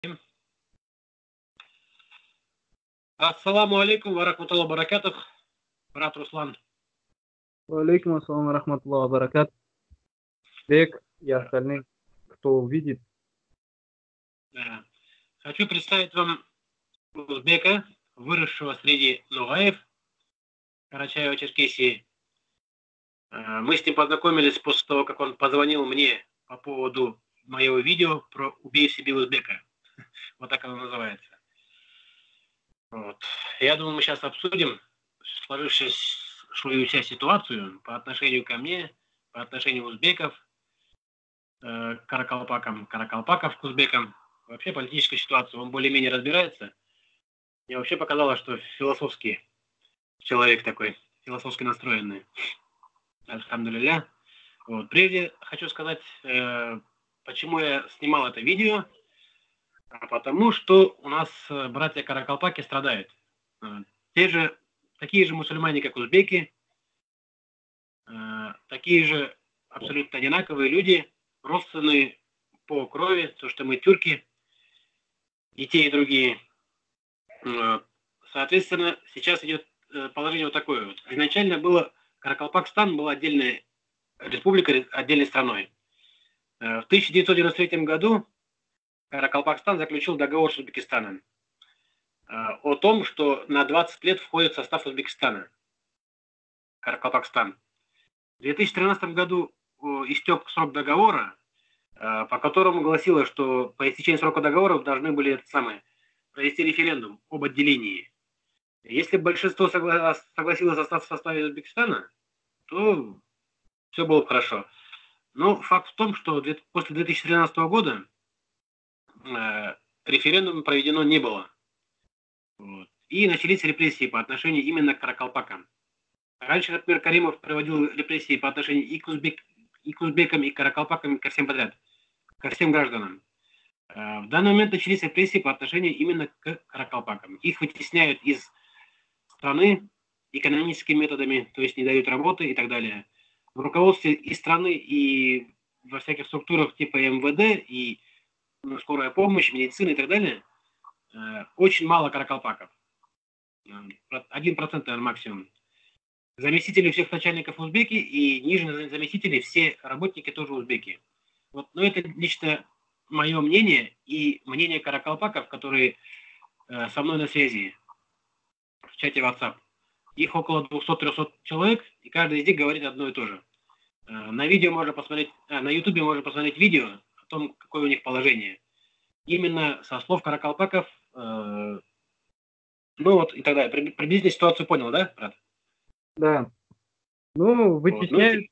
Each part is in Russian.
Ассаламу алейкум ва рахматуллахи ва баракатух, брат Руслан. Алейкум ассалам ва рахматуллахи ва баракатух. Бек и остальные, кто увидит. Хочу представить вам узбека, выросшего среди нугаев, Карачаево-Черкесии. Мы с ним познакомились после того, как он позвонил мне по поводу моего видео про «Убей себе узбека». Вот так оно называется. Вот. Я думаю, мы сейчас обсудим сложившуюся ситуацию по отношению ко мне, по отношению узбеков к каракалпакам, каракалпаков к узбекам. Вообще политическую ситуацию он более-менее разбирается. Мне вообще показалось, что философский человек такой, философски настроенный. Альхамдулилля. Вот. Прежде хочу сказать, почему я снимал это видео. Потому что у нас братья каракалпаки страдают. Такие же мусульмане, как узбеки, такие же абсолютно одинаковые люди, родственные по крови, то, что мы тюрки, и те, и другие. Соответственно, сейчас идет положение вот такое. Вот. Изначально Каракалпакстан была отдельная республика, отдельной страной. В 1993 году Каракалпакстан заключил договор с Узбекистаном о том, что на 20 лет входит в состав Узбекистана, Каракалпакстан. В 2013 году истек срок договора, по которому гласило, что по истечении срока договора должны были провести референдум об отделении. Если большинство согласилось остаться в составе Узбекистана, то все было хорошо. Но факт в том, что после 2013 года референдума проведено не было. Вот. И начались репрессии по отношению именно к каракалпакам. Раньше, например, Каримов проводил репрессии по отношению и к узбекам, и к каракалпакам, и ко всем подряд, ко всем гражданам. В данный момент начались репрессии по отношению именно к каракалпакам. Их вытесняют из страны экономическими методами, то есть не дают работы и так далее. В руководстве и страны, и во всяких структурах типа МВД, и скорая помощь, медицина и так далее, очень мало каракалпаков. 1%, наверное, максимум. Заместители всех начальников узбеки, и ниже заместители все работники тоже узбеки. Вот, но это лично мое мнение и мнение каракалпаков, которые со мной на связи в чате WhatsApp. Их около 200-300 человек, и каждый из них говорит одно и то же. На YouTube можно посмотреть видео о том, какое у них положение. Именно со слов каракалпаков, ну вот и так далее. Приблизительно ситуацию понял, да, брат? Да. Ну, вытесняют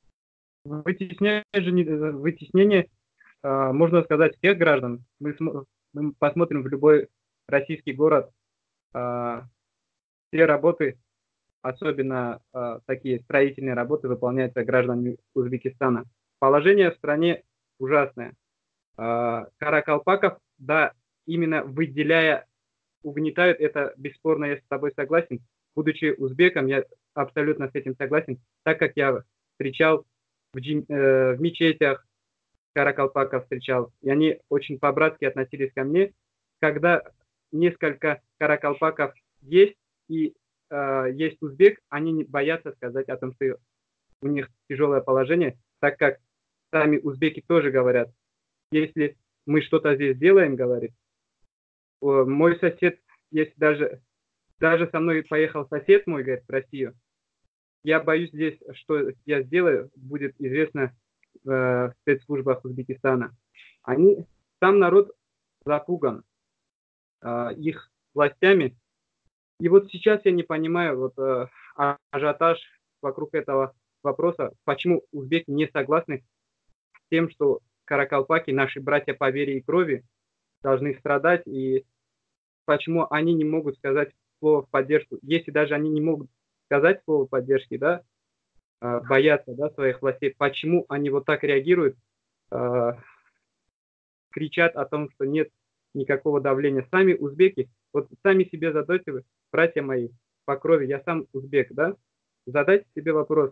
вытеснение, можно сказать, всех граждан. Мы посмотрим в любой российский город, все работы, особенно такие строительные работы, выполняются гражданами Узбекистана. Положение в стране ужасное. Каракалпаков, да, именно угнетают, это бесспорно, я с тобой согласен. Будучи узбеком, я абсолютно с этим согласен, так как я встречал в мечетях, каракалпаков встречал, и они очень по-братски относились ко мне. Когда несколько каракалпаков есть, и есть узбек, они не боятся сказать о том, что у них тяжелое положение, так как сами узбеки тоже говорят, если мы что-то здесь делаем, говорит, мой сосед, если даже со мной поехал сосед мой, говорит, в Россию, я боюсь здесь, что я сделаю, будет известно в спецслужбах Узбекистана. Сам народ запуган их властями. И вот сейчас я не понимаю ажиотаж вокруг этого вопроса, почему узбеки не согласны с тем, что каракалпаки, наши братья по вере и крови, должны страдать, и почему они не могут сказать слово в поддержку. Если даже они не могут сказать слово поддержки, да, боятся, да, своих властей, почему они вот так реагируют, кричат о том, что нет никакого давления. Сами узбеки, вот сами себе задайте вы, братья мои по крови, я сам узбек, да, задайте себе вопрос.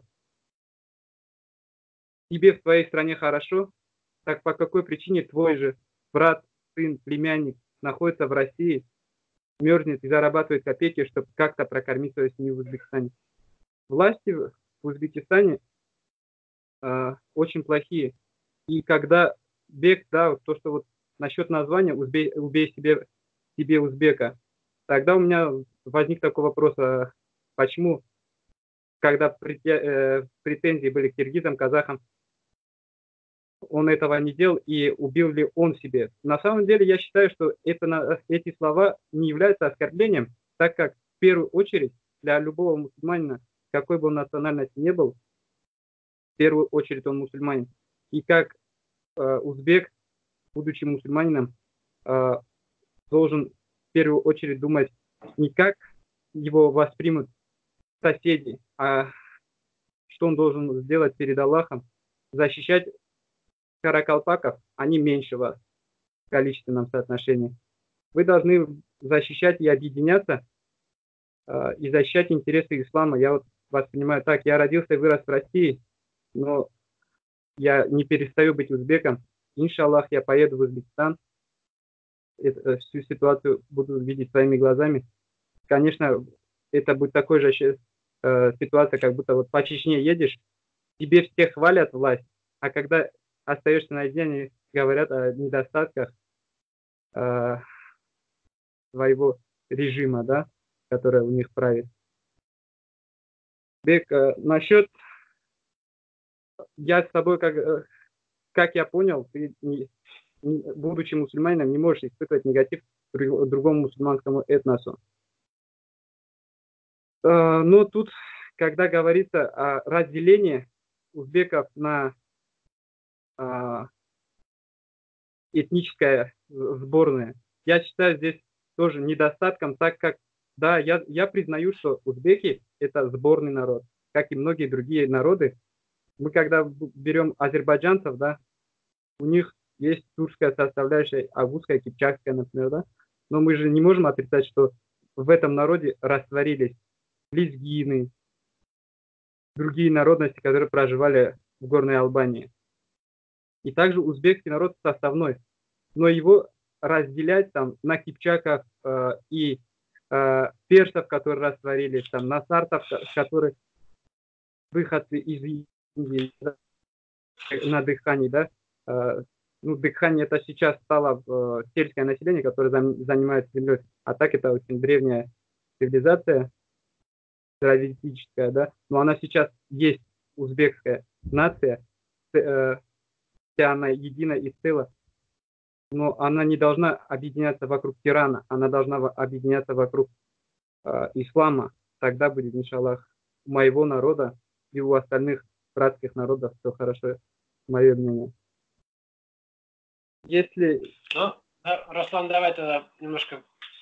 Тебе в твоей стране хорошо, так по какой причине твой же брат сын, племянник находится в России, мерзнет и зарабатывает копейки, чтобы как-то прокормить свою семью в Узбекистане. Власти в Узбекистане очень плохие. И когда бег, да, вот то, что вот насчет названия «Убей себе узбека», тогда у меня возник такой вопрос, почему, когда претензии были к киргизам, казахам, он этого не делал и убил ли он себе. На самом деле я считаю, что эти слова не являются оскорблением, так как в первую очередь для любого мусульманина, какой бы он национальности не был, в первую очередь он мусульманин. И как узбек, будучи мусульманином, должен в первую очередь думать не как его воспримут соседи, а что он должен сделать перед Аллахом, защищать каракалпаков, они меньше вас в количественном соотношении. Вы должны защищать и объединяться, и защищать интересы ислама. Я вот воспринимаю так, я родился и вырос в России, но я не перестаю быть узбеком. Иншаллах, я поеду в Узбекистан, всю ситуацию буду видеть своими глазами. Конечно, это будет такой же ситуация, как будто вот по Чечне едешь, тебе все хвалят власть, а когда остаешься наедине, говорят о недостатках своего режима, да, который у них правит. Бек, насчет, я с тобой, как я понял, ты, будучи мусульманином, не можешь испытывать негатив к другому мусульманскому этносу. Но тут, когда говорится о разделении узбеков на этническая сборная, я считаю здесь тоже недостатком, так как, да, я признаю, что узбеки – это сборный народ, как и многие другие народы. Мы когда берем азербайджанцев, да, у них есть тюркская составляющая, агузская, кипчакская, например, да, но мы же не можем отрицать, что в этом народе растворились лезгины, другие народности, которые проживали в Горной Албании. И также узбекский народ составной, но его разделять там на кипчаков и персов, которые растворились, там, на сартов, которые выходцы из Индии, да, на Дыхании, да, ну, Дыхание это сейчас стало сельское население, которое занимается землей, а так это очень древняя цивилизация, традиционная, да, но она сейчас есть узбекская нация, вся она едина и цела, но она не должна объединяться вокруг тирана, она должна объединяться вокруг ислама. Тогда будет, иншаллах, у моего народа и у остальных братских народов все хорошо, мое мнение. Если... Ну, да, Руслан, давай тогда немножко...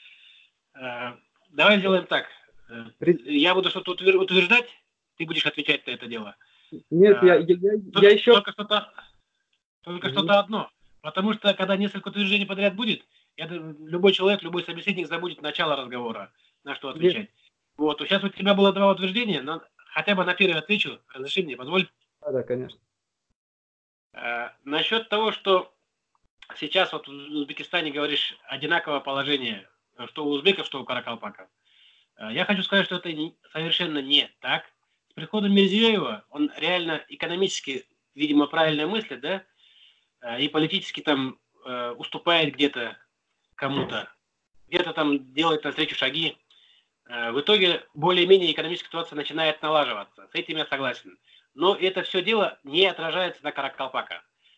давай сделаем так. Я буду что-то утверждать, ты будешь отвечать на это дело. Нет, я еще... Только что-то одно. Потому что, когда несколько утверждений подряд будет, любой человек, любой собеседник забудет начало разговора, на что отвечать. Нет. Вот, сейчас у тебя было 2 утверждения, но хотя бы на первое отвечу. Разреши мне, позволь. Да, конечно. Насчет того, что сейчас вот в Узбекистане, говоришь, одинаковое положение, что у узбеков, что у каракалпаков. Я хочу сказать, что это совершенно не так. С приходом Мирзиёева он реально экономически, видимо, правильно мыслит, да, и политически там уступает где-то кому-то, где-то там делает навстречу шаги. В итоге более-менее экономическая ситуация начинает налаживаться. С этим я согласен. Но это все дело не отражается на каракалпаках.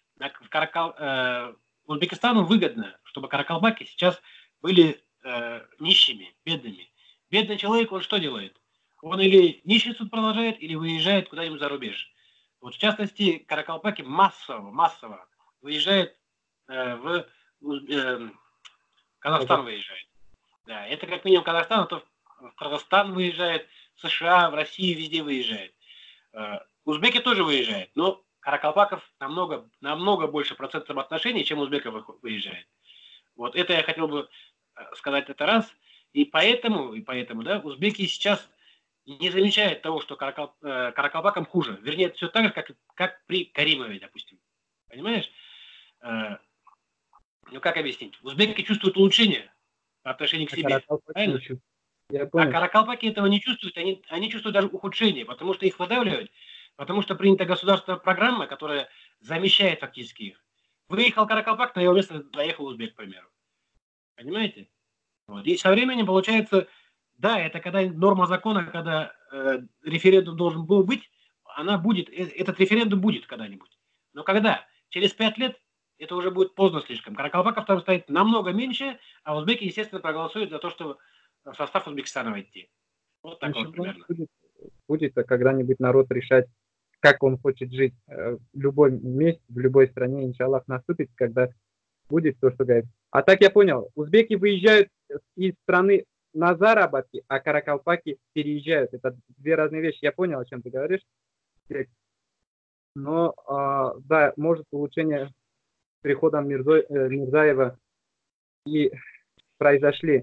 Узбекистану выгодно, чтобы каракалпаки сейчас были нищими, бедными. Бедный человек, он что делает? Он или нищенствовать продолжает, или выезжает куда-нибудь за рубеж. Вот в частности, каракалпаки массово выезжают в Казахстан выезжает. Да, это как минимум Казахстан, а то в Казахстан выезжает, в США, в России, везде выезжает. Узбеки тоже выезжают, но каракалпаков намного больше процентном отношении, чем узбеков выезжает. Вот это я хотел бы сказать это раз. И поэтому, да, узбеки сейчас не замечают того, что каракалпакам хуже. Вернее, это все так же, как при Каримове, допустим. Понимаешь? Ну, как объяснить? Узбеки чувствуют улучшение по отношению к себе. Правильно? Я А понял. каракалпаки этого не чувствуют. Они чувствуют даже ухудшение, потому что их выдавливают, потому что принята государственная программа, которая замещает фактически их. Выехал каракалпак, на его место доехал узбек, к примеру. Понимаете? Вот. И со временем получается, да, это когда норма закона, когда референдум должен был быть, она будет, этот референдум будет когда-нибудь. Но когда? Через 5 лет это уже будет поздно слишком. Каракалпаков там стоит намного меньше, а узбеки, естественно, проголосуют за то, что в состав Узбекистана войти. Вот так вот примерно. Будет когда-нибудь народ решать, как он хочет жить в любом месте, в любой стране, иншаллах, наступит, когда будет то, что говорит. А так я понял, узбеки выезжают из страны на заработки, а каракалпаки переезжают. Это две разные вещи. Я понял, о чем ты говоришь. Но, да, может улучшение с приходом Мирзаева и произошли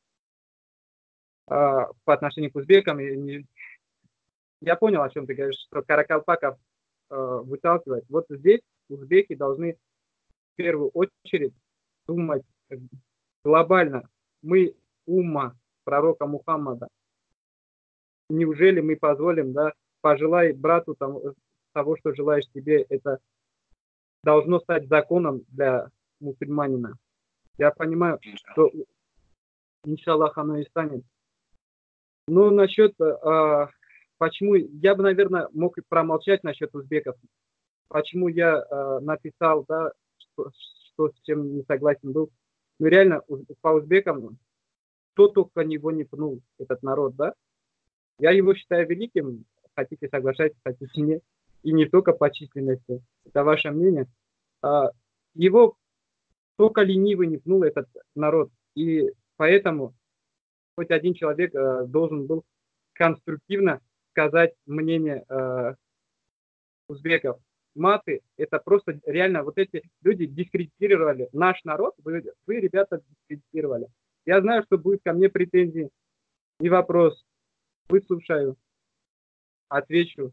по отношению к узбекам. Я понял, о чем ты говоришь, что каракалпаков выталкивать. Вот здесь узбеки должны в первую очередь думать глобально. Мы умма пророка Мухаммада. Неужели мы позволим, да, пожелай брату того, что желаешь себе, это должно стать законом для мусульманина. Я понимаю, что иншаллах оно и станет. Но насчет, почему, я бы, наверное, мог и промолчать насчет узбеков. Почему я написал, да, что с чем не согласен был. Ну реально, по узбекам, кто только него не пнул, этот народ, да. Я его считаю великим, хотите соглашайтесь, хотите нет. И не только по численности, это ваше мнение. Его только ленивый не пнул этот народ. И поэтому хоть один человек должен был конструктивно сказать мнение узбеков. Маты, это просто реально, вот эти люди дискредитировали наш народ, вы ребята, дискредитировали. Я знаю, что будет ко мне претензии, не вопрос, выслушаю, отвечу.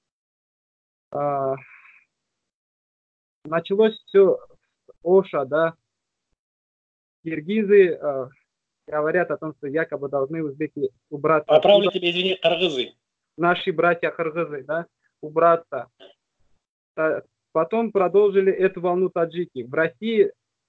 Началось все с Оша, да, киргизы говорят о том, что якобы должны узбеки убраться. Поправлю тебя, извини, кыргызы. Наши братья кыргызы, да, убраться. Потом продолжили эту волну таджики. В России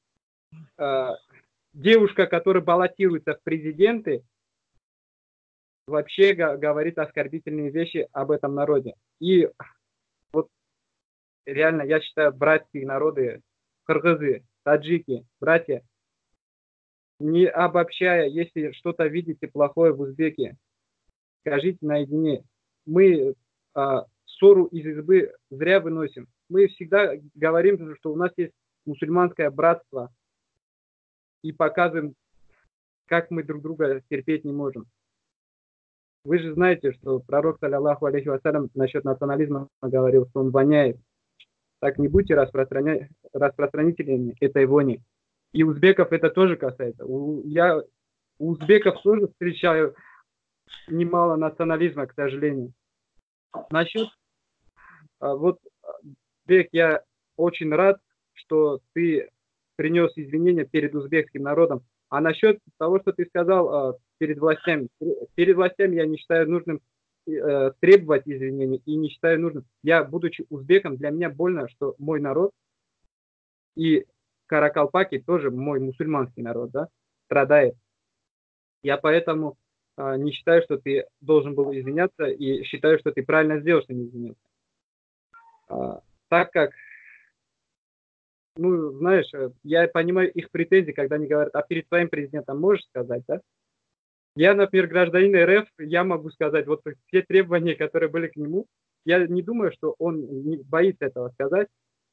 девушка, которая баллотируется в президенты, вообще говорит оскорбительные вещи об этом народе. И вот реально, я считаю, братские народы, кыргызы, таджики, братья, не обобщая, если что-то видите плохое в узбеке, скажите наедине. Мы ссору из избы зря выносим. Мы всегда говорим, что у нас есть мусульманское братство и показываем, как мы друг друга терпеть не можем. Вы же знаете, что пророк, саллаллаху алейхи вассалям, насчет национализма говорил, что он воняет. Так не будьте распространителями этой вони. И узбеков это тоже касается. Я у узбеков тоже встречаю немало национализма, к сожалению. Насчет, вот, Бек, я очень рад, что ты принес извинения перед узбекским народом. А насчет того, что ты сказал перед властями я не считаю нужным требовать извинений и не считаю нужным. Я, будучи узбеком, для меня больно, что мой народ и каракалпаки, тоже мой мусульманский народ, да, страдает. Я поэтому не считаю, что ты должен был извиняться, и считаю, что ты правильно сделал, что не извинился. Так как, ну, знаешь, я понимаю их претензии, когда они говорят, а перед своим президентом можешь сказать, да? Я, например, гражданин РФ, я могу сказать, вот все требования, которые были к нему, я не думаю, что он не боится этого сказать,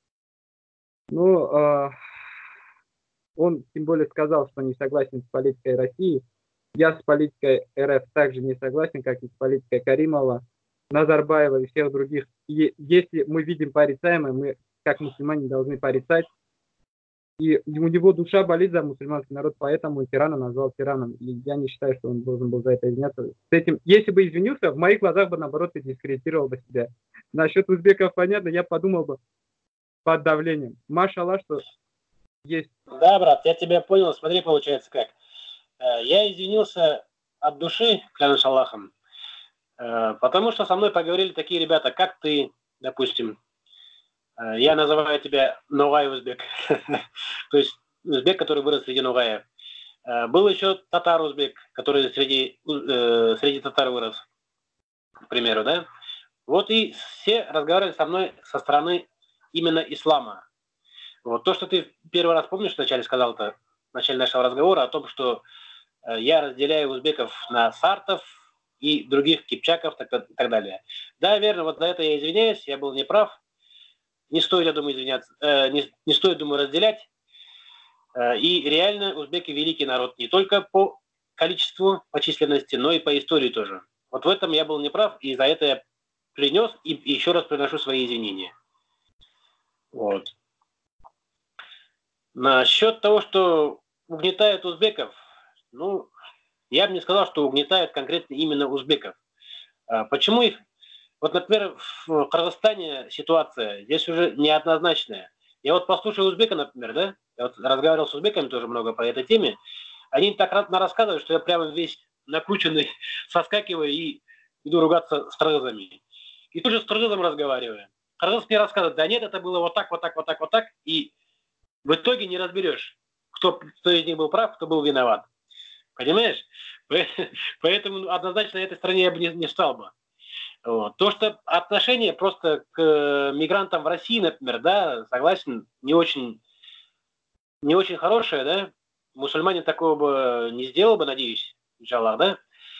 но он тем более сказал, что не согласен с политикой России. Я с политикой РФ также не согласен, как и с политикой Каримова, Назарбаева и всех других. И если мы видим порицаемое, мы, как мусульмане, должны порицать. И у него душа болит за мусульманский народ, поэтому тирана назвал тираном. И я не считаю, что он должен был за это извиняться. С этим, если бы извинился, в моих глазах бы, наоборот, ты дискредитировал бы себя. Насчет узбеков, понятно, я подумал бы под давлением. Машаллах, что есть... Да, брат, я тебя понял. Смотри, получается как. Я извинился от души, клянусь Аллахом, потому что со мной поговорили такие ребята, как ты, допустим. Я называю тебя Ногай узбек. То есть узбек, который вырос среди Ногаев. Был еще татар-узбек, который среди татар вырос, к примеру, да? Вот и все разговаривали со мной со стороны именно ислама. Вот то, что ты первый раз помнишь, вначале сказал-то, в начале нашего разговора, о том, что я разделяю узбеков на сартов и других кипчаков и так далее. Да, верно, вот за это я извиняюсь, я был неправ. Не стоит, я думаю, извиняться, не стоит, думаю, разделять. И реально узбеки великий народ не только по количеству, по численности, но и по истории тоже. Вот в этом я был неправ, и за это я принес и еще раз приношу свои извинения. Вот. Насчет того, что угнетают узбеков, ну, я бы не сказал, что угнетают конкретно именно узбеков. Почему их? Вот, например, в Кыргызстане ситуация здесь уже неоднозначная. Я вот послушаю узбека, например, да? Я вот разговаривал с узбеками тоже много по этой теме. Они так рассказывают, что я прямо весь накрученный соскакиваю и иду ругаться с кыргызами. И тут же с кыргызом разговариваю. Кыргыз мне рассказывает, да нет, это было вот так, вот так, вот так, вот так. И в итоге не разберешь, кто из них был прав, кто был виноват. Понимаешь? Поэтому однозначно на этой стороне я бы не стал бы. Вот. То, что отношение просто к мигрантам в России, например, да, согласен, не очень хорошее, да, мусульманин такого бы не сделал бы, надеюсь, иншаллах, да.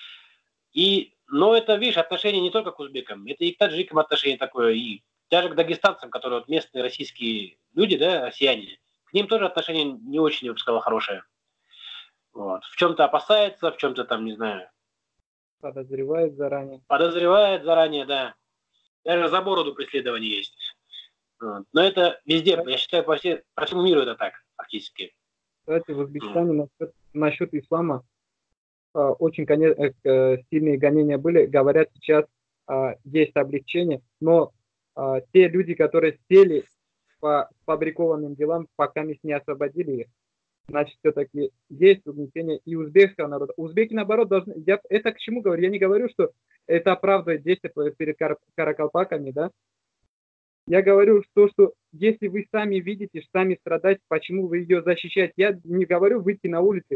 Но это, видишь, отношение не только к узбекам, это и к таджикам отношение такое, и даже к дагестанцам, которые вот местные российские люди, да, россияне, к ним тоже отношение не очень, я бы сказал, хорошее. Вот. В чем-то опасается, в чем-то там, не знаю. Подозревает заранее. Подозревает заранее, да. Даже за бороду преследование есть. Вот. Но это везде, я считаю, по всему миру это так, фактически. Кстати, в Узбекистане насчет ислама очень сильные гонения были. Говорят, сейчас есть облегчение, но те люди, которые сели по фабрикованным делам, пока не освободили их, значит, все-таки есть угнетение и узбекского народа. Узбеки, наоборот, должны... Это к чему говорю? Я не говорю, что это оправдывает действия перед каракалпаками, да? Я говорю, что если вы сами видите, сами страдаете, почему вы ее защищаете? Я не говорю выйти на улицы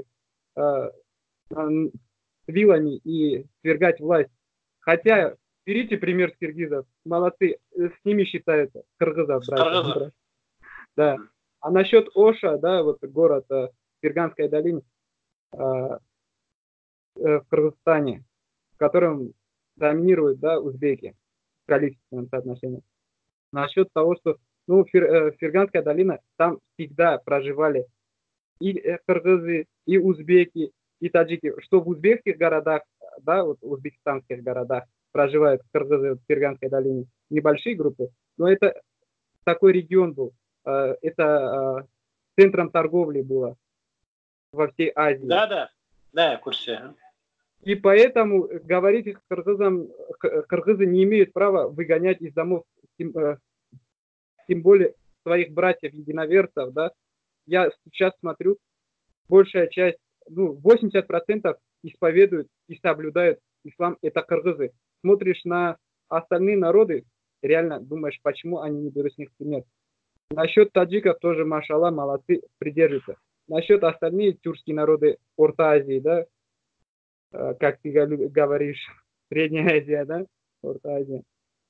с вилами и свергать власть. Хотя, берите пример с киргизов. Молодцы, с ними считаются. Кыргызов, братья. Да. А насчет Оша, да, вот город в Ферганской долине, в Кыргызстане, в котором доминируют, да, узбеки в количественном соотношении. Насчет того, что, ну, Ферганская долина, там всегда проживали и кыргызы, и узбеки, и таджики. Что в узбекских городах, да, вот в узбекистанских городах проживают кыргызы в Ферганской долине, небольшие группы, но это такой регион был. Это центром торговли было во всей Азии. Да, я в курсе. И поэтому говорить кыргызам, кыргызы не имеют права выгонять из домов, тем более своих братьев-единоверцев, да. Я сейчас смотрю, большая часть, 80% исповедуют и соблюдают ислам, это кыргызы. Смотришь на остальные народы, реально думаешь, почему они не берут с них пример. Насчет таджиков тоже, машаллах, молодцы, придерживаются. Насчет остальных тюркские народы Орта Азии, да, как ты говоришь, Средняя Азия, да, Орта Азия,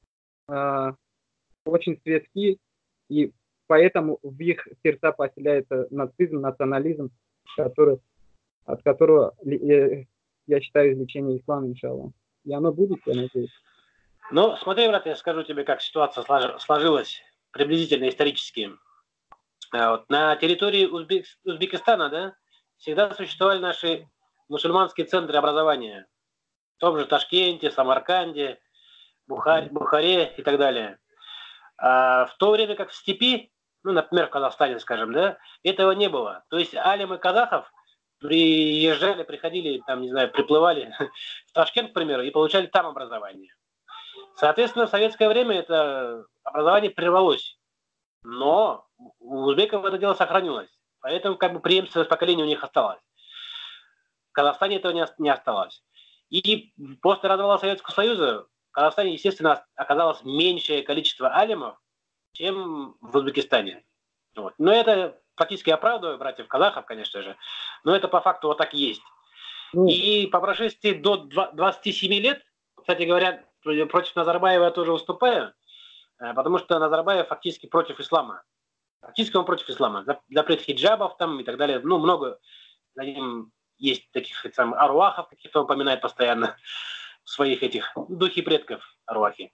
очень светские, и поэтому в их сердца поселяется нацизм, национализм, от которого, я считаю, излечение ислама, иншаллах. И оно будет, я надеюсь. Ну, смотри, брат, я скажу тебе, как ситуация сложилась приблизительно исторически. Вот. На территории Узбекистана, да, всегда существовали наши мусульманские центры образования. В том же Ташкенте, Самарканде, Бухаре и так далее. А в то время как в степи, например, в Казахстане, скажем, да, этого не было. То есть алимы казахов приходили, там, не знаю, приплывали в Ташкент, к примеру, и получали там образование. Соответственно, в советское время это образование прервалось. Но у узбеков это дело сохранилось. Поэтому как бы преемственность поколения у них осталась. В Казахстане этого не осталось. И после развала Советского Союза в Казахстане, естественно, оказалось меньшее количество алимов, чем в Узбекистане. Вот. Но это практически оправдываю братьев-казахов, конечно же, но это по факту вот так и есть. Ну, И по прошествии до 27 лет, кстати говоря, против Назарбаева я тоже выступаю, потому что Назарбаев фактически против ислама. Фактически он против ислама. Запрет хиджабов там и так далее. Ну, много за ним есть таких самых аруахов, каких-то он упоминает постоянно в своих этих духи предков аруахи.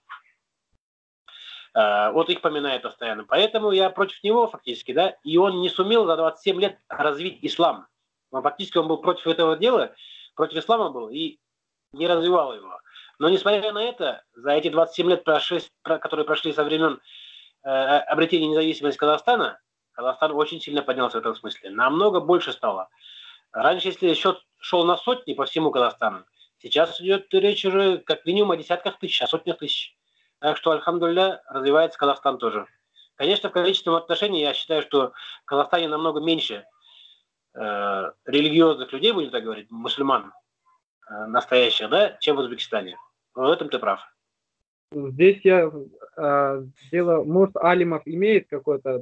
Вот их поминает постоянно. Поэтому я против него фактически, да, и он не сумел за 27 лет развить ислам. Фактически он был против этого дела, против ислама был и не развивал его. Но несмотря на это, за эти 27 лет, которые прошли со времен обретения независимости Казахстана, Казахстан очень сильно поднялся в этом смысле. Намного больше стало. Раньше, если счет шел на сотни по всему Казахстану, сейчас идет речь уже как минимум о десятках тысяч, о сотнях тысяч. Так что, альхамдулилля, развивается Казахстан тоже. Конечно, в количественном отношении я считаю, что в Казахстане намного меньше религиозных людей, будем так говорить, мусульман настоящих, да, чем в Узбекистане. В этом ты прав. здесь я дело, может, алимов имеет какое-то,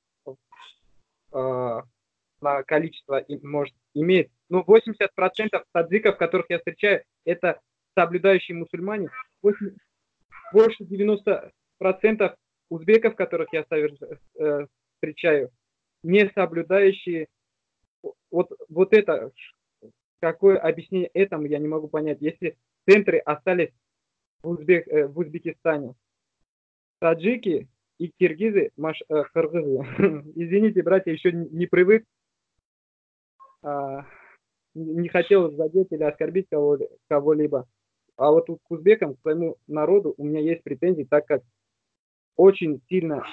да, на количество, может, имеет. Но 80% таджиков, которых я встречаю, это соблюдающие мусульмане. Больше 90% узбеков, которых я встречаю, не соблюдающие. Вот это, какое объяснение этому, я не могу понять. Если центры остались в Узбекистане, таджики и киргизы, кыргызы, извините, братья, еще не привык, не хотел задеть или оскорбить кого-либо. А вот к узбекам, к своему народу, у меня есть претензии, так как очень сильно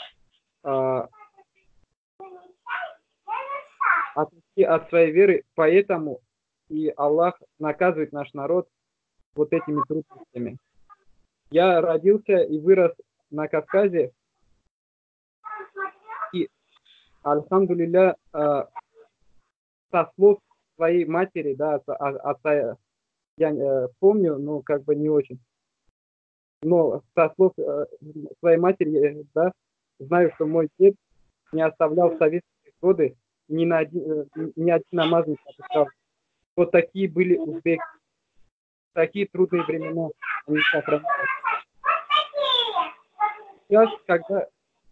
отошли от своей веры, поэтому и Аллах наказывает наш народ вот этими трудностями. Я родился и вырос на Кавказе, и, альхамдулилля, со слов своей матери, да, отца, я помню, но как бы не очень. Но со слов своей матери, да, знаю, что мой дед не оставлял в советские годы ни один намаз не пропускал. Вот такие были узбеки. Такие трудные времена они сохраняли. Сейчас, когда...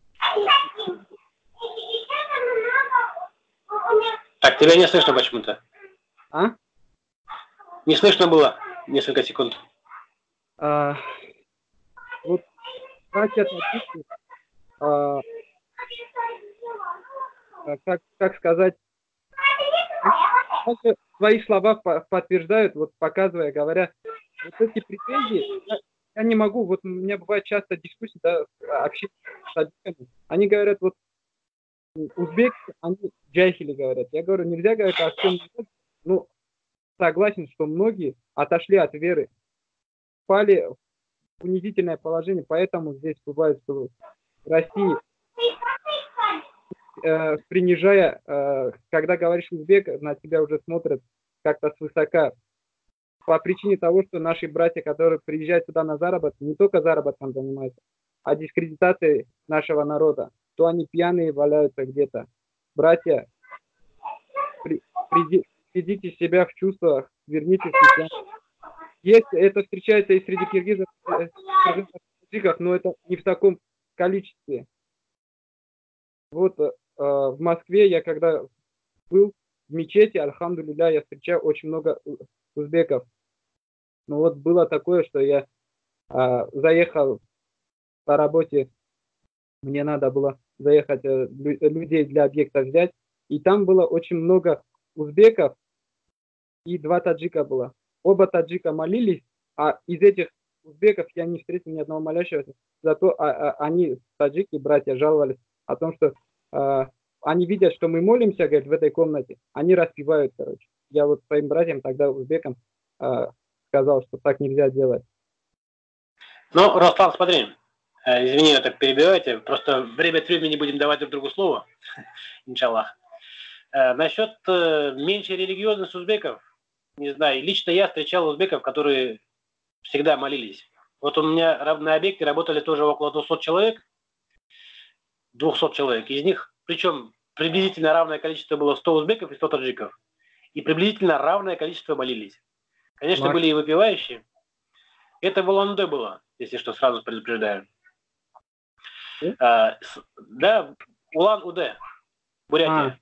Так, тебя не слышно почему-то. А? Не слышно было несколько секунд. Вот братья таджики, как сказать, свои слова подтверждают, вот показывая, говоря, вот эти претензии, я не могу, вот у меня бывает часто дискуссии, да, общение с таджиками, они говорят, вот узбеки, они джахили говорят, я говорю, нельзя говорить о всем, ну, согласен, что многие отошли от веры, впали в унизительное положение, поэтому здесь бывает, что в России принижая, когда говоришь узбек, на тебя уже смотрят как-то свысока. По причине того, что наши братья, которые приезжают сюда на заработок, не только заработком занимаются, а дискредитацией нашего народа. То они пьяные валяются где-то. Братья, приведите себя в чувствах, вернитесь в ислам. Если это встречается и среди киргизов, но это не в таком количестве. Вот в Москве я когда был в мечети, альхамдулилля, я встречал очень много узбеков. Ну вот было такое, что я заехал по работе, мне надо было заехать людей для объекта взять, и там было очень много узбеков и 2 таджика было. Оба таджика молились, а из этих узбеков я не встретил ни одного молящегося, зато они, таджики, братья, жаловались о том, что они видят, что мы молимся, говорят, в этой комнате, они распевают, короче. Я вот своим братьям тогда, узбекам, сказал, что так нельзя делать. Ну, Рустам, смотри, извини, я так перебиваю тебя, просто время от времени будем давать друг другу слово, иншаллах. Насчет меньшей религиозности узбеков, не знаю, лично я встречал узбеков, которые всегда молились. Вот у меня на объекте работали тоже около 200 человек, 200 человек. Из них, причем приблизительно равное количество было 100 узбеков и 100 таджиков. И приблизительно равное количество молились. Конечно, были и выпивающие. Это в Улан-Удэ было, если что, сразу предупреждаю. Да, Улан-Удэ, Бурятия.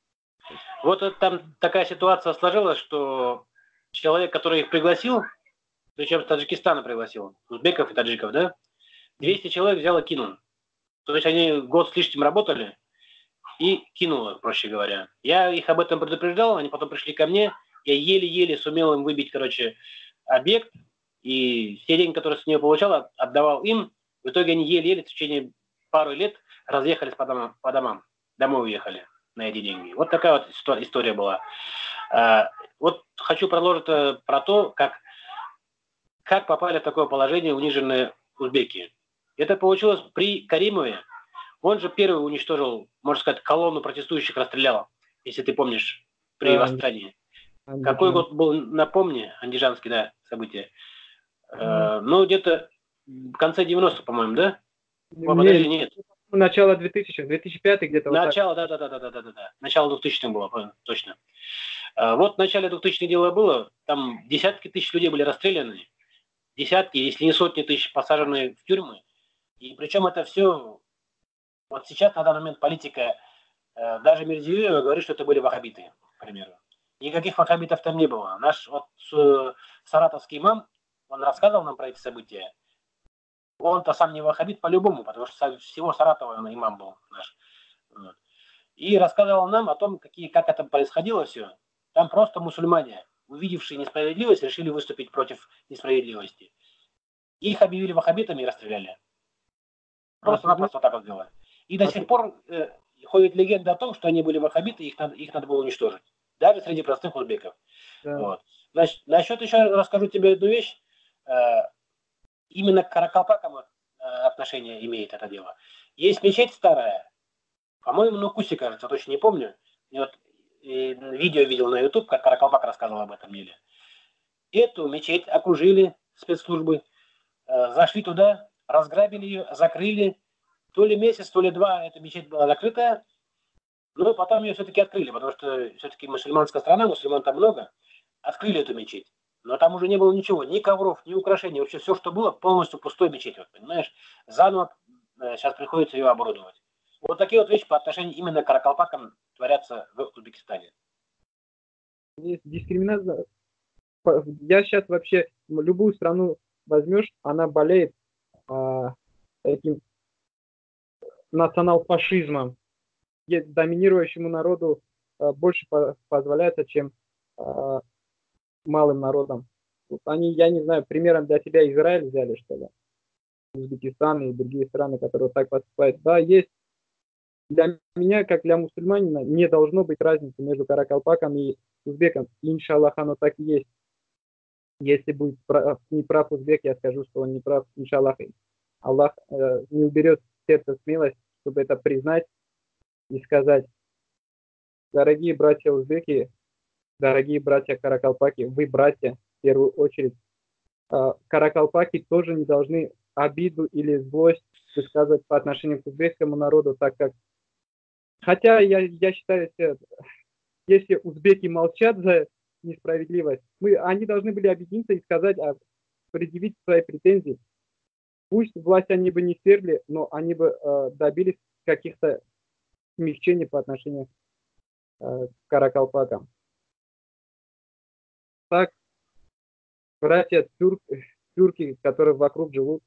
Вот там такая ситуация сложилась, что человек, который их пригласил, причем с Таджикистана пригласил, узбеков и таджиков, да, 200 человек взял и кинул. То есть они год с лишним работали и кинуло, проще говоря. Я их об этом предупреждал, они потом пришли ко мне, я еле-еле сумел им выбить, объект, и все деньги, которые с нее получал, отдавал им. В итоге они еле-еле в течение пары лет разъехались по домам, домой уехали на эти деньги. Вот такая вот история была. Вот хочу продолжить про то, как попали в такое положение униженные узбеки. Это получилось при Каримове. Он же первый уничтожил, можно сказать, колонну протестующих, расстрелял, если ты помнишь, при восстании. Какой год был, напомни, андижанский, да, событие. Ну, где-то в конце 90-х, по-моему, да? Подожди, нет. Начало 2000-х, 2005 где-то. Начало, вот да. Начало 2000-х было, точно. Вот в начале 2000-х дело было, там десятки тысяч людей были расстреляны, десятки, если не сотни тысяч посажены в тюрьмы. И причем это все, вот сейчас на данный момент политика, даже Мирзиёева говорит, что это были ваххабиты, к примеру. Никаких ваххабитов там не было. Наш вот саратовский имам, он рассказывал нам про эти события. Он-то сам не ваххабит по-любому, потому что всего Саратова он имам был наш. Вот. И рассказывал нам о том, как это происходило все. Там просто мусульмане, увидевшие несправедливость, решили выступить против несправедливости. Их объявили ваххабитами и расстреляли. Просто-напросто так вот сделали. И до сих пор ходит легенда о том, что они были ваххабиты, их надо было уничтожить. Даже среди простых узбеков. Да. Вот. Насчет еще расскажу тебе одну вещь. Именно к каракалпакам отношение имеет это дело. Есть мечеть старая, по-моему, Нукуси, кажется, точно не помню. И вот видео видел на YouTube, как Каракалпак рассказывал об этом деле. Эту мечеть окружили спецслужбы, зашли туда, разграбили ее, закрыли. То ли месяц, то ли два эта мечеть была закрыта, но потом ее все-таки открыли, потому что все-таки мусульманская страна, мусульман там много. Открыли эту мечеть. Но там уже не было ничего, ни ковров, ни украшений. Вообще все, что было, полностью пустой мечеть. Вот, понимаешь? Заново сейчас приходится ее оборудовать. Вот такие вот вещи по отношению именно к каракалпакам творятся в Узбекистане. Есть дискриминация. Я сейчас вообще любую страну возьмешь, она болеет таким национал-фашизмом. Доминирующему народу больше позволяется, чем малым народам. Они, я не знаю, примером для себя Израиль взяли, что ли? Узбекистан и другие страны, которые так поступают. Да, есть. Для меня, как для мусульманина, не должно быть разницы между каракалпаком и узбеком. Иншаллах, оно так и есть. Если будет не прав узбек, я скажу, что он не прав. Иншаллах, Аллах не уберет в сердце смелость, чтобы это признать и сказать: дорогие братья узбеки, дорогие братья каракалпаки, вы братья в первую очередь. Каракалпаки тоже не должны обиду или злость высказывать по отношению к узбекскому народу, так как, хотя я считаю, если узбеки молчат за несправедливость, они должны были объединиться и сказать, предъявить свои претензии. Пусть власть они бы не свергли, но они бы добились каких-то смягчений по отношению к каракалпакам. Так, братья тюрки, которые вокруг живут,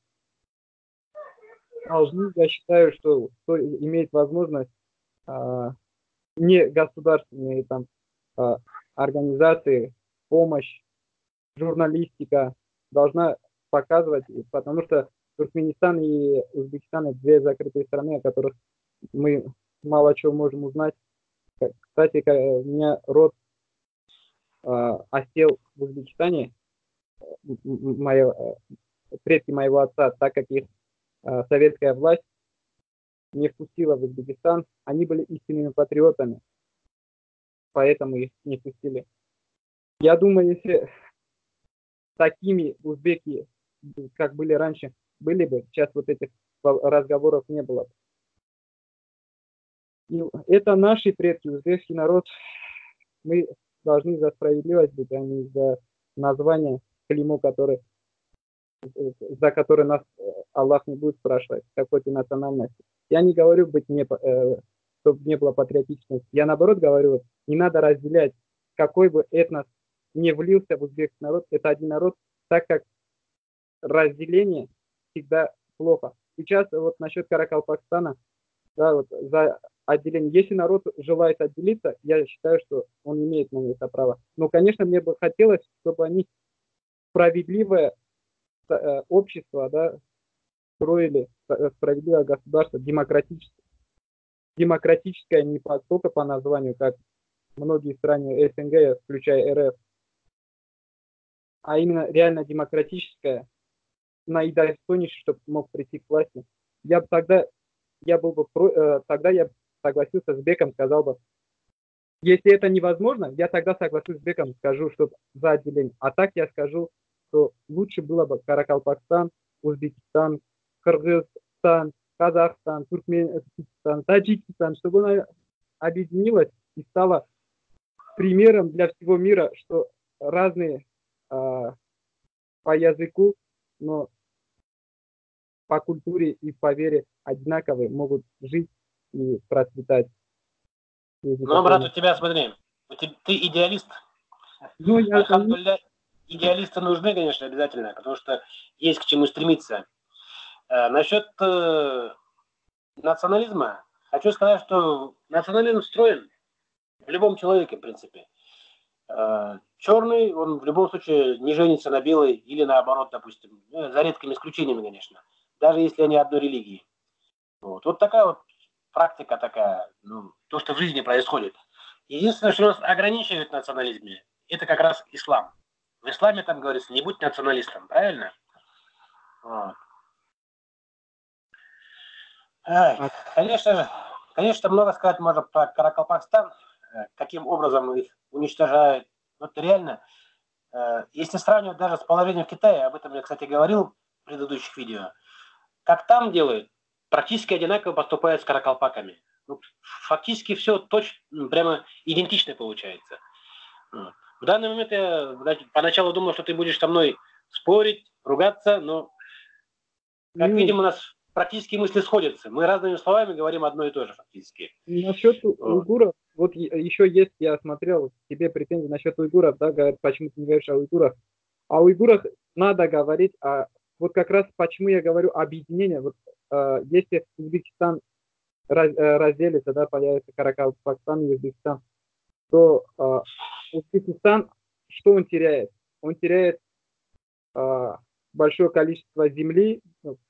должны, я считаю, что кто имеет возможность, не государственные там организации, помощь, журналистика должна показывать, потому что Туркменистан и Узбекистан — это две закрытые страны, о которых мы мало чего можем узнать. Кстати, у меня род осел в Узбекистане, предки моего отца, так как их советская власть не впустила в Узбекистан, они были истинными патриотами. поэтому их не пустили. Я думаю, если такими узбеки, как были раньше, были бы, сейчас вот этих разговоров не было. И это наши предки, узбекский народ. Мы должны за справедливость быть, а не за название, клеймо, за которое нас Аллах не будет спрашивать, какой ты национальности. Я не говорю чтобы не было патриотичности. Я наоборот говорю, вот, не надо разделять, какой бы этнос не влился в узбекский народ, это один народ, так как разделение всегда плохо. Сейчас вот насчет Каракалпакстана, да, вот за отделение. Если народ желает отделиться, я считаю, что он имеет на это право. Но, конечно, мне бы хотелось, чтобы они справедливое общество, да, строили, справедливое государство, демократическое не только по названию, как многие страны СНГ, включая РФ, а именно реально демократическое, наидостойнейший, чтобы мог прийти к власти. Тогда я согласился с Беком, сказал бы, если это невозможно, я тогда соглашусь с Беком, скажу, что за отделение. А так я скажу, что лучше было бы Каракалпакстан, Узбекистан, Кыргызстан, Казахстан, Туркменистан, Таджикистан, чтобы она объединилась и стала примером для всего мира, что разные по языку, но по культуре и по вере одинаковые могут жить и процветать. Ну, брат, у тебя, смотри, ты идеалист. Ну, Альхамдулилля, идеалисты нужны, конечно, обязательно, потому что есть к чему стремиться. Насчет национализма, хочу сказать, что национализм встроен в любом человеке, в принципе. Черный, он в любом случае не женится на белой или наоборот, допустим, за редкими исключениями, конечно, даже если они одной религии. Вот такая вот практика такая, то, что в жизни происходит. Единственное, что нас ограничивает в национализме, это как раз ислам. В исламе там говорится, не будь националистом, правильно? Вот. Конечно, много сказать можно про Каракалпакстан, каким образом их уничтожают. Вот реально, если сравнивать даже с положением в Китае, об этом я, кстати, говорил в предыдущих видео, как там делают, практически одинаково поступают с каракалпаками. Фактически все точно, прямо идентично получается. В данный момент я поначалу думал, что ты будешь со мной спорить, ругаться, но, как видим, у нас практически мысли сходятся. Мы разными словами говорим одно и то же фактически. Насчет уйгуров, вот еще есть, я смотрел, тебе претензии насчет уйгуров, да, говорят, почему ты не говоришь о уйгурах. О уйгурах надо говорить, вот как раз почему я говорю объединение. Вот если Узбекистан разделится, да, появится Каракалпакстан и Узбекистан, то Узбекистан, что он теряет? Он теряет большое количество земли,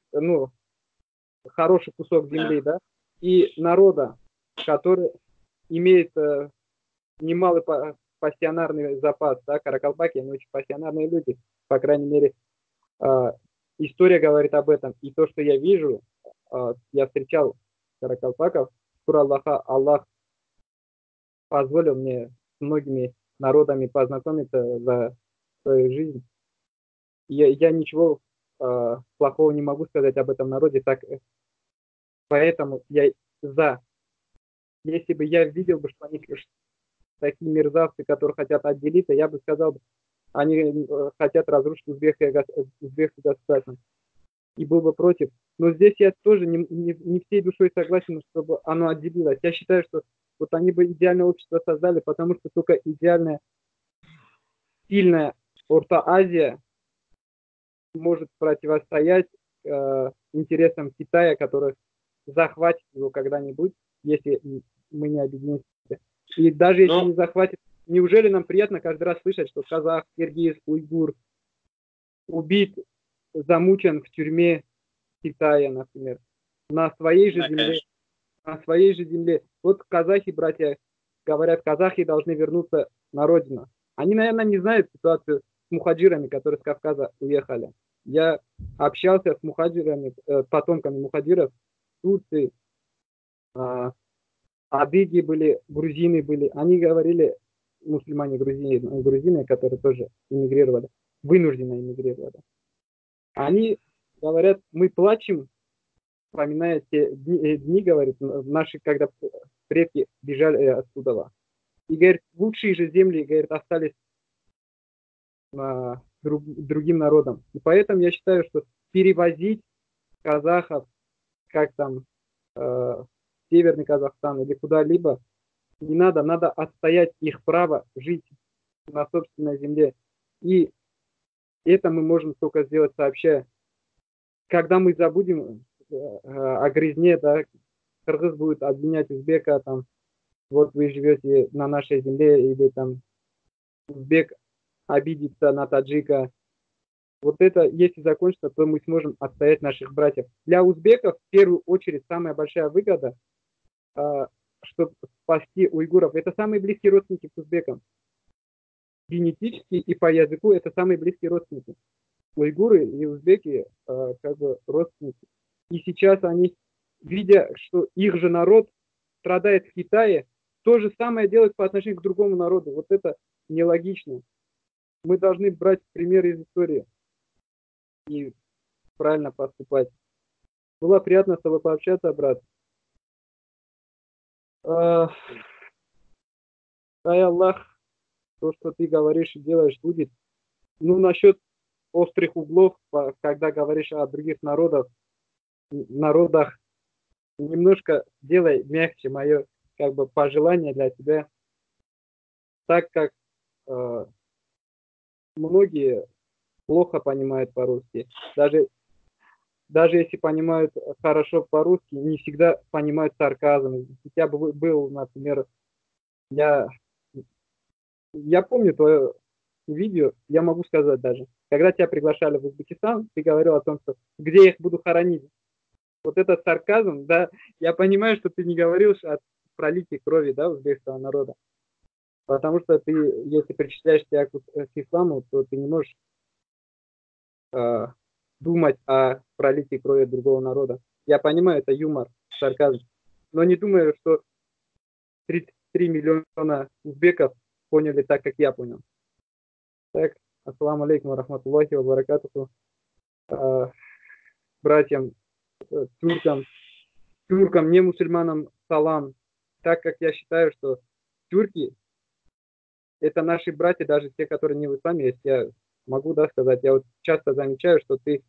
хороший кусок земли, да, и народа, который имеет немалый пассионарный запас, да, каракалпаки, они очень пассионарные люди, по крайней мере, история говорит об этом, и то, что я вижу, я встречал каракалпаков, шкур Аллаха, Аллах позволил мне с многими народами познакомиться за свою жизнь. Я ничего плохого не могу сказать об этом народе, поэтому я за. Если бы я видел, что они такие мерзавцы, которые хотят отделиться, я бы сказал, они хотят разрушить узбекское государство. И был бы против. Но здесь я тоже не всей душой согласен, чтобы оно отделилось. Я считаю, что вот они бы идеальное общество создали, потому что только идеальная, сильная Орта Азия может противостоять интересам Китая, который захватит его когда-нибудь, если мы не объединимся. И даже если не захватит, неужели нам приятно каждый раз слышать, что казах, киргиз, уйгур убит, замучен в тюрьме Китая, например, на своей же земле. На своей же земле. Вот казахи, братья, говорят, казахи должны вернуться на родину. Они, наверное, не знают ситуацию с мухаджирами, которые с Кавказа уехали. Я общался с мухаджирами, потомками мухаджиров в Турции, адыги были, грузины были. Они говорили, мусульмане грузины, которые тоже эмигрировали, вынужденно эмигрировали. Они говорят, мы плачем, вспоминая те дни, говорит, наши, когда предки бежали оттуда. И, говорит, лучшие же земли, говорит, остались другим народам. И поэтому я считаю, что перевозить казахов, как там, Северный Казахстан или куда-либо, не надо, надо отстоять их право жить на собственной земле. И это мы можем только сделать сообща. Когда мы забудем о грязне, да, кыргыз будет обвинять узбека, там, вот вы живете на нашей земле, или там узбек обидится на таджика. Вот это, если закончится, то мы сможем отстоять наших братьев. Для узбеков, в первую очередь, самая большая выгода, чтобы спасти уйгуров, это самые близкие родственники к узбекам. Генетически и по языку это самые близкие родственники. Уйгуры и узбеки как бы родственники. И сейчас они, видя, что их же народ страдает в Китае, то же самое делают по отношению к другому народу. Вот это нелогично. Мы должны брать пример из истории и правильно поступать. Было приятно с тобой пообщаться, брат. Дай Аллах, то, что ты говоришь и делаешь, будет. Ну, насчет острых углов, когда говоришь о других народах, немножко делай мягче мое как бы пожелание для тебя, так как многие плохо понимают по-русски. Даже если понимают хорошо по-русски, не всегда понимают сарказм. Я был, например, я помню твое видео, я могу сказать даже, когда тебя приглашали в Узбекистан, ты говорил о том, что где я их буду хоронить. Вот этот сарказм, да, я понимаю, что ты не говорил о пролитии крови, да, узбекского народа. Потому что ты, если причисляешь себя к исламу, то ты не можешь думать о пролитии крови другого народа. Я понимаю, это юмор, сарказм. Но не думаю, что 33 миллиона узбеков поняли так, как я понял. Так, ассаламу алейкум ва рахматуллахи ва баракатуху. Братьям, тюркам, не мусульманам салам. Так как я считаю, что тюрки это наши братья, даже те, которые не в исламе, если я могу, да, сказать, я вот часто замечаю, что ты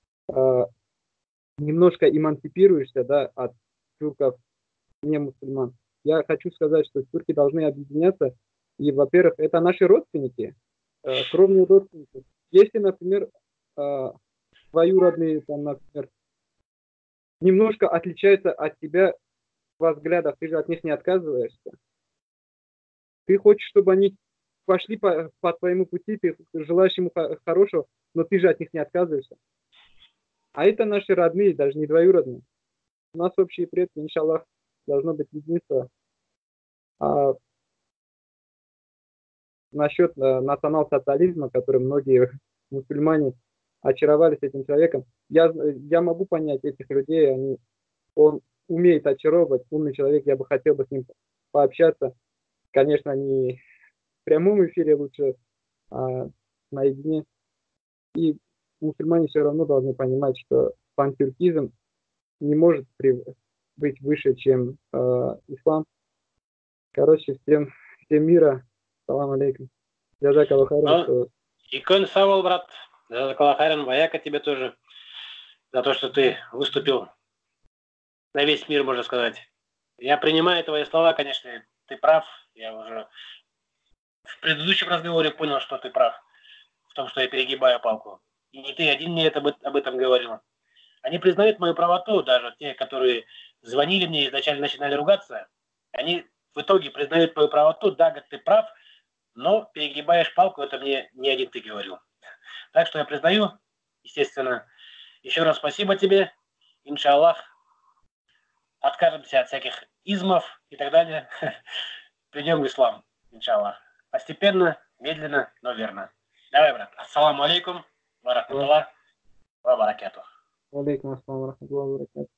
немножко эмансипируешься, да, от тюрков, не мусульман. Я хочу сказать, что тюрки должны объединяться, и, во-первых, это наши родственники, кровные родственники. Если, например, двоюродные, там, например, немножко отличаются от тебя во взглядах, ты же от них не отказываешься. Ты хочешь, чтобы они пошли по твоему пути, ты желаешь ему хорошего, но ты же от них не отказываешься. А это наши родные, даже не двоюродные. У нас общие предки, иншаллах, должно быть единство. А насчет национал-социализма, который многие мусульмане очаровались этим человеком, я могу понять этих людей, он умеет очаровывать, умный человек, я бы хотел бы с ним пообщаться. Конечно, не в прямом эфире, лучше наедине. И мусульмане все равно должны понимать, что пантюркизм не может быть выше, чем ислам. Короче, всем мира. Салам алейкум. Джазакаллаху хайран. Икон Савол, брат. Джазакаллаху хайран. Ваяка тебе тоже. За то, что ты выступил на весь мир, можно сказать. Я принимаю твои слова, конечно. Ты прав. Я уже в предыдущем разговоре понял, что ты прав. В том, что я перегибаю палку. И не ты один мне об этом говорил. Они признают мою правоту, даже те, которые звонили мне и изначально начинали ругаться. Они в итоге признают мою правоту. Да, говорит, ты прав, но перегибаешь палку, это мне не один ты говорил. Так что я признаю, естественно. Еще раз спасибо тебе. Иншаллах. Откажемся от всяких измов и так далее. Придем в ислам, иншаллах. Постепенно, медленно, но верно. Давай, брат. Ассаламу алейкум. Ва рахматуллах. Ва баракатух. Алейкум ассалам ва рахматуллахи ва баракатух.